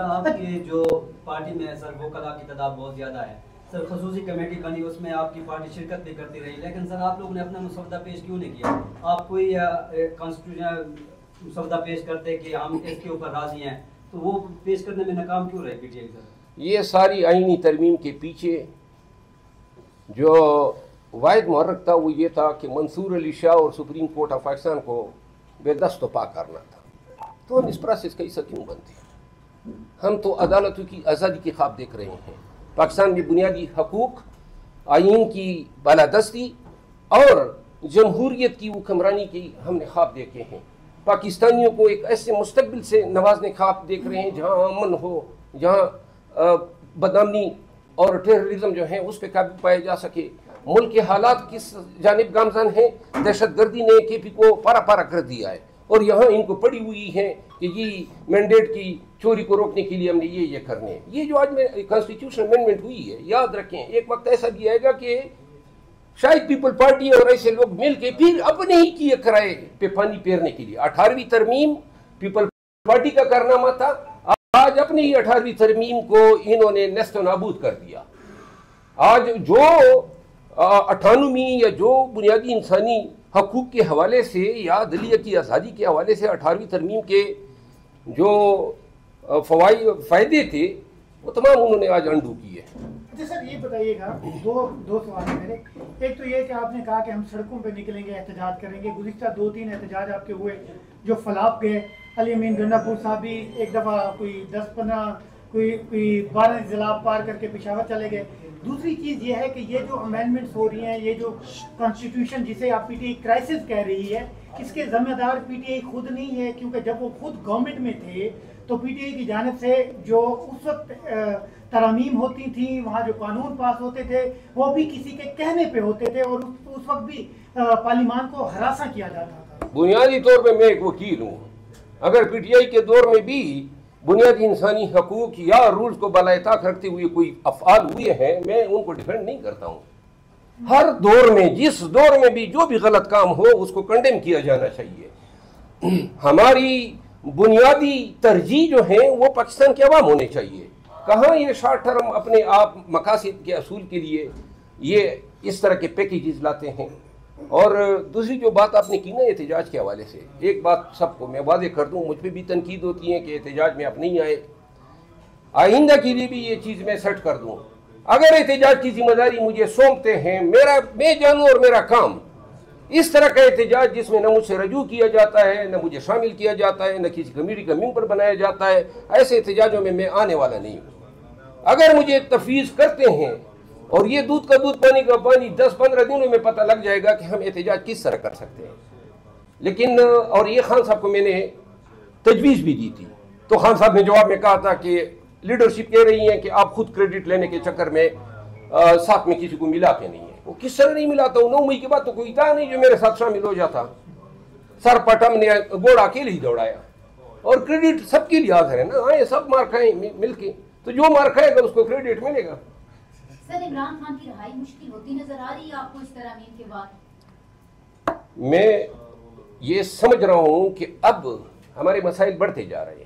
آپ کی جو پارٹی میں سر وکلاء کی تعداد بہت زیادہ ہے سر، خصوصی کمیٹی بنی، اس میں آپ کی پارٹی شرکت بھی کرتی رہی، لیکن سر آپ لوگوں نے اپنا مسودہ پیش کیوں نہیں کیا؟ آپ کوئی کانسٹیٹیوشن مسودہ پیش کرتے کہ ہم اس کے اوپر راضی ہیں، تو وہ پیش کرنے میں ناکام کیوں رہے پی ٹی آئی سر؟ یہ ساری آئینی ترمیم کے پیچھے جو واحد محرک تھا وہ یہ تھا کہ منصور علی شاہ اور سپریم کورٹ آف پاکستان کو بے دست و پا کرنا تھا۔ تو ہم اس پروسیس کا حصہ کیوں بنتے ہیں؟ ہم تو عدالتوں کی آزادی کے خواب دیکھ رہے ہیں، پاکستان میں بنیادی حقوق، آئین کی بالادستی اور جمہوریت کی حکمرانی کی ہم نے خواب دیکھے ہیں۔ پاکستانیوں کو ایک ایسے مستقبل سے نوازنے خواب دیکھ رہے ہیں جہاں امن ہو، جہاں بدامنی اور ٹیررزم جو ہیں اس پہ قابو پایا جا سکے۔ ملک کے حالات کس جانب گامزن ہیں؟ دہشت گردی نے کے پی کو پارا پارا کر دیا ہے، اور یہاں ان کو پڑی ہوئی ہے کہ یہ مینڈیٹ کی چوری کو روکنے کے لیے ہم نے یہ کرنے ہیں۔ یہ جو آج میں کانسٹیٹیوشن امینڈمنٹ ہوئی ہے، یاد رکھیں ایک وقت ایسا بھی آئے گا کہ شاید پیپل پارٹی اور ایسے لوگ مل کے پھر اپنے ہی کیے کرائے پہ پانی پھیرنے کے لیے 18ویں ترمیم پیپل پارٹی کا کارنامہ تھا، آج اپنی ہی 18ویں ترمیم کو انہوں نے نیست و نابود کر دیا۔ آج جو 98ویں یا جو بنیادی انسانی حقوق کے حوالے سے یا عدلیہ کی آزادی کے حوالے سے 18ویں ترمیم کے جو فائدے تھے وہ تمام انہوں نے آج انڈو کیے۔ اچھا سر یہ بتائیے گا، دو سوال ہیں میرے۔ ایک تو یہ کہ آپ نے کہا کہ ہم سڑکوں پہ نکلیں گے، احتجاج کریں گے، گزشتہ 2-3 احتجاج آپ کے ہوئے جو فلاپ گئے، علی امین گنڈا پور صاحب بھی ایک دفعہ کوئی 10-15 کوئی 12 ضلع پار کر کے پشاور چلے گئے۔ دوسری چیز یہ ہے کہ یہ جو امینڈمنٹس ہو رہی ہیں، یہ جو کانسٹیٹیوشن جسے آپ پی ٹی آئی کرائسس کہہ رہی ہے، اس کے ذمہ دار پی ٹی آئی خود نہیں ہے، کیونکہ جب وہ خود گورنمنٹ میں تھے تو پی ٹی آئی کی جانب سے جو اس وقت ترامیم ہوتی تھیں، وہاں جو قانون پاس ہوتے تھے وہ بھی کسی کے کہنے پہ ہوتے تھے، اور اس وقت بھی پارلیمان کو ہراساں کیا جاتا تھا۔ بنیادی طور پہ میں ایک وکیل ہوں، اگر پی ٹی آئی کے دور میں بھی بنیادی انسانی حقوق یا رولز کو بالائے طاق رکھتے ہوئے کوئی افعال ہوئے ہیں، میں ان کو ڈیفینڈ نہیں کرتا ہوں۔ ہر دور میں جس دور میں بھی جو بھی غلط کام ہو اس کو کنڈیم کیا جانا چاہیے۔ ہماری بنیادی ترجیح جو ہیں وہ پاکستان کے عوام ہونے چاہیے۔ کہاں یہ شارٹ ٹرم اپنے آپ مقاصد کے اصول کے لیے یہ اس طرح کے پیکیجز لاتے ہیں۔ اور دوسری جو بات آپ نے کی نا احتجاج کے حوالے سے، ایک بات سب کو میں واضح کر دوں، مجھ پہ بھی تنقید ہوتی ہے کہ احتجاج میں آپ نہیں آئے، آئندہ کے لیے بھی یہ چیز میں سیٹ کر دوں۔ اگر احتجاج کی ذمہ داری مجھے سونپتے ہیں، میں جانوں اور میرا کام اس طرح کا احتجاج جس میں نہ مجھ سے رجوع کیا جاتا ہے، نہ مجھے شامل کیا جاتا ہے، نہ کسی کمیٹی کا ممبر بنایا جاتا ہے، ایسے احتجاجوں میں آنے والا نہیں ہوں۔ اگر مجھے تفویض کرتے ہیں اور یہ دودھ کا دودھ پانی کا پانی 10-15 دنوں میں پتہ لگ جائے گا کہ ہم احتجاج کس طرح کر سکتے ہیں۔ لیکن اور یہ خان صاحب کو میں نے تجویز بھی دی تھی، تو خان صاحب نے جواب میں کہا تھا کہ لیڈرشپ کہہ رہی ہے کہ آپ خود کریڈٹ لینے کے چکر میں ساتھ میں کسی کو ملا کے نہیں ہے۔ وہ کس طرح نہیں ملاتا ہوں؟ 9 مئی کے بعد تو کوئی تھا نہیں جو میرے ساتھ شامل ہو جاتا۔ سر پٹم نے گھوڑا اکیلے ہی دوڑایا، اور کریڈٹ سب کے لیے حاضر ہے نا، آئے سب مار کھائیں مل کے، تو جو مار کھائے گا اس کو کریڈٹ ملے گا۔ سر عمران خان کی رہائی مشکل ہوتی نظر آ رہی ہے آپ کو اس ترامیم کے بعد؟ میں یہ سمجھ رہا ہوں کہ اب ہمارے مسائل بڑھتے جا رہے ہیں،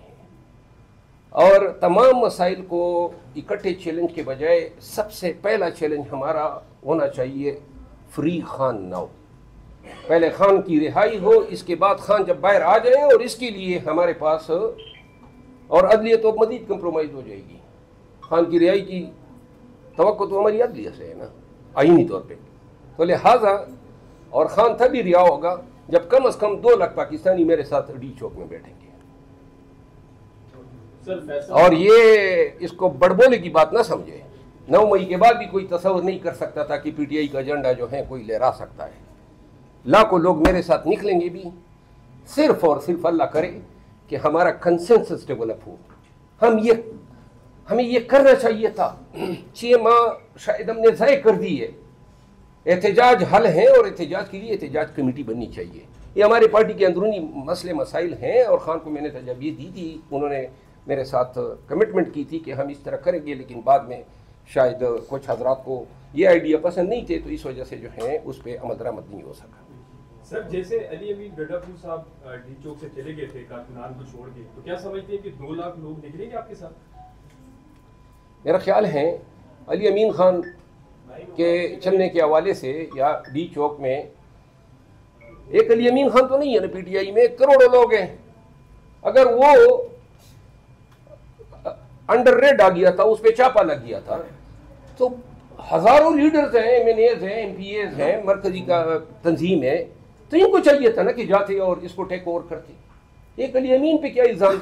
اور تمام مسائل کو اکٹھے چیلنج کے بجائے سب سے پہلا چیلنج ہمارا ہونا چاہیے فری خان ناؤ۔ پہلے خان کی رہائی ہو، اس کے بعد خان جب باہر آ جائیں، اور اس کے لیے ہمارے پاس اور عدلیہ تو مزید کمپرومائز ہو جائے گی۔ خان کی رہائی کی توقع تو ہماری عدلیہ سے ہے نا آئینی طور پہ، تو لہٰذا اور خان تبھی رہا ہوگا جب کم از کم 2 لاکھ پاکستانی میرے ساتھ ڈی چوک میں بیٹھیں گے۔ اور یہ اس کو بڑبولے کی بات نہ سمجھے، 9 مئی کے بعد بھی کوئی تصور نہیں کر سکتا تھا کہ پی ٹی آئی کا ایجنڈا جو ہے کوئی لہرا سکتا ہے۔ لاکھوں لوگ میرے ساتھ نکلیں گے بھی، صرف اور صرف اللہ کرے کہ ہمارا کنسنسس ڈیولپ ہو۔ ہمیں یہ کرنا چاہیے تھا، 6 ماہ شاید ہم نے ضائع کر دی ہے۔ احتجاج حل ہیں، اور احتجاج کے لیے احتجاج کمیٹی بننی چاہیے۔ یہ ہمارے پارٹی کے اندرونی مسئلے مسائل ہیں، اور خان کو میں نے تجاویز دی تھی، انہوں نے میرے ساتھ کمٹمنٹ کی تھی کہ ہم اس طرح کریں گے، لیکن بعد میں شاید کچھ حضرات کو یہ آئیڈیا پسند نہیں تھے، تو اس وجہ سے جو ہیں اس پہ عمل درآمد نہیں ہو سکا۔ سر جیسے علی امین ڈڈا پور صاحب ڈی چوک سے چلے گئے تھے کارکنان کو چھوڑ کے، تو کیا سمجھتے ہیں کہ 2 لاکھ لوگ نکلیں گے آپ کے ساتھ؟ میرا خیال ہے علی امین خان کے چلنے کے حوالے سے یا ڈی چوک میں ایک علی امین خان تو نہیں ہے نا، پی ٹی آئی میں کروڑوں لوگ ہیں. اگر وہ انڈر ریڈ آ گیا تھا، اس پہ چاپا لگ گیا تھا، تو ہزاروں لیڈرز ہیں، ایم این ایز ہیں، ایم پی ایز ہیں، مرکزی کا تنظیم ہے، تو ان کو چاہیے تھا نا کہ جاتے اور اس کو ٹیک اوور کرتے. ایک علی امین پہ کیا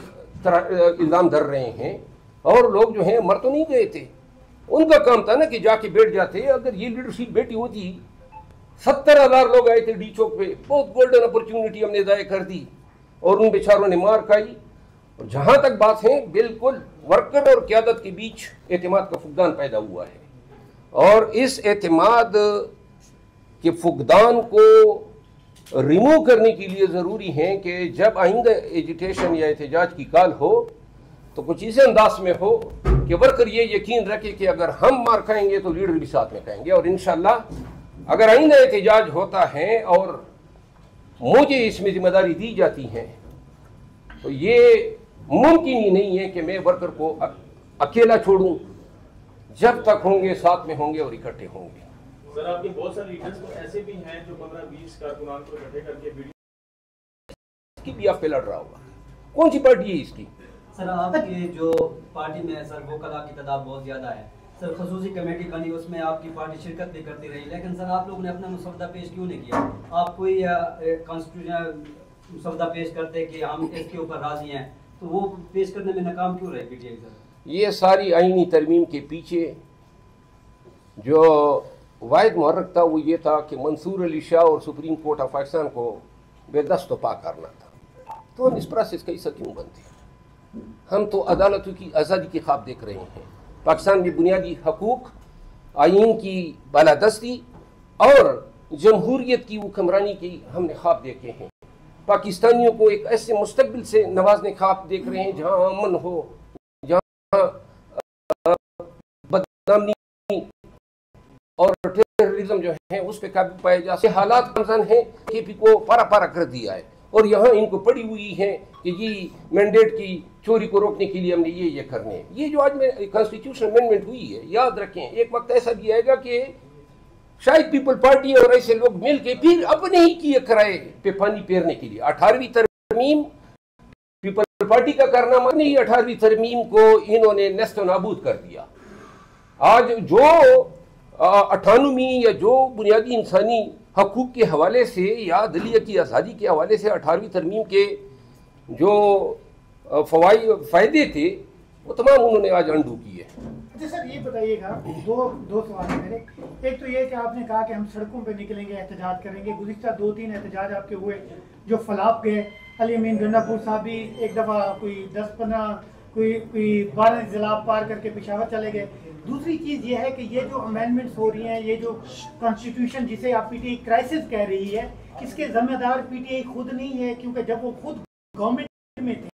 الزام دھر رہے ہیں؟ اور لوگ جو ہیں مر تو نہیں گئے تھے، ان کا کام تھا نا کہ جا کے بیٹھ جاتے. اگر یہ لیڈرشپ بیٹھی ہوتی، 70,000 لوگ آئے تھے ڈی چوک پہ، بہت گولڈن اپرچونٹی ہم نے ضائع کر دی اور ان بیچاروں نے مار کھائی. اور جہاں تک بات ہے، بالکل ورکر اور قیادت کے بیچ اعتماد کا فقدان پیدا ہوا ہے، اور اس اعتماد کے فقدان کو ریموو کرنے کے لیے ضروری ہے کہ جب آئندہ ایجیٹیشن یا احتجاج کی کال ہو تو کچھ اس انداز میں ہو کہ ورکر یہ یقین رکھے کہ اگر ہم مار کھائیں گے تو لیڈر بھی ساتھ میں کھائیں گے. اور انشاءاللہ اگر آئندہ احتجاج ہوتا ہے اور مجھے اس میں ذمہ داری دی جاتی ہے تو یہ ممکن ہی نہیں ہے کہ میں ورکر کو اکیلا چھوڑوں. جب تک ہوں گے ساتھ میں ہوں گے اور اکٹھے ہوں گے. سر آپ کے بہت سارے لیڈرز تو ایسے بھی ہیں جو 15-20 کارکنان کو اکٹھے کر کے اس کی بھی آپ پہ لڑ رہا ہوگا. کون سی پارٹی ہے اس کی؟ سر آپ کی جو پارٹی میں سر وکلاء کی تعداد بہت زیادہ ہے. سر خصوصی کمیٹی بنی، اس میں آپ کی پارٹی شرکت بھی کرتی رہی، لیکن سر آپ لوگوں نے اپنا مسودہ پیش کیوں نہیں کیا؟ آپ کوئی کانسٹیٹیوشن مسودہ پیش کرتے کہ ہم اس کے اوپر راضی ہیں، تو وہ پیش کرنے میں ناکام کیوں رہے پی ٹی آئی سر؟ یہ ساری آئینی ترمیم کے پیچھے جو واحد محرک تھا وہ یہ تھا کہ منصور علی شاہ اور سپریم کورٹ آف پاکستان کو بے دست و پاک کرنا تھا. تو ہم اس پروسیس کا حصہ کیوں بنتے ہیں؟ ہم تو عدالتوں کی آزادی کے خواب دیکھ رہے ہیں. پاکستان میں بنیادی حقوق، آئین کی بالادستی اور جمہوریت کی حکمرانی کی ہم نے خواب دیکھے ہیں. پاکستانیوں کو ایک ایسے مستقبل سے نوازنے خواب دیکھ رہے ہیں جہاں امن ہو، جہاں بدنامی اور ٹیررزم جو ہے اس پہ قابو پائے جا سکے. حالات ہیں کہ پی کو پارا پارا کر دیا ہے اور یہاں ان کو پڑی ہوئی ہے کہ یہ مینڈیٹ کی چوری کو روکنے کے لیے ہم نے یہ کرنے. یہ جو آج میں کانسٹیٹیوشن امینڈمنٹ ہوئی ہے، یاد رکھیں ایک وقت ایسا بھی آئے گا کہ شاید پیپل پارٹی اور ایسے لوگ مل کے پھر اپنے ہی کیے کرائے پہ پانی پھیرنے کے لیے 18ویں ترمیم پیپل پارٹی کا کارنامہ نہیں. 18ویں ترمیم کو انہوں نے نیست و نابود کر دیا. آج جو 98ویں یا جو بنیادی انسانی حقوق کے حوالے سے یا عدلیہ کی آزادی کے حوالے سے 18ویں ترمیم کے جو فائدے تھے وہ تمام انہوں نے آج انڈو کیے. اچھا سر یہ بتائیے گا، دو سوال ہیں میرے. ایک تو یہ کہ آپ نے کہا کہ ہم سڑکوں پہ نکلیں گے، احتجاج کریں گے. گزشتہ 2-3 احتجاج آپ کے ہوئے جو فلاپ گئے. علی امین ڈنڈا پور صاحب بھی ایک دفعہ کوئی 10-15 کوئی 12 ضلع پار کر کے پشاور چلے گئے. دوسری چیز یہ ہے کہ یہ جو امینڈمنٹس ہو رہی ہیں، یہ جو کانسٹیٹیوشن جسے آپ پی ٹی آئی کرائسس کہہ رہی ہے، اس کے ذمہ دار پی ٹی آئی خود نہیں ہے، کیونکہ جب وہ خود گورنمنٹ میں تھے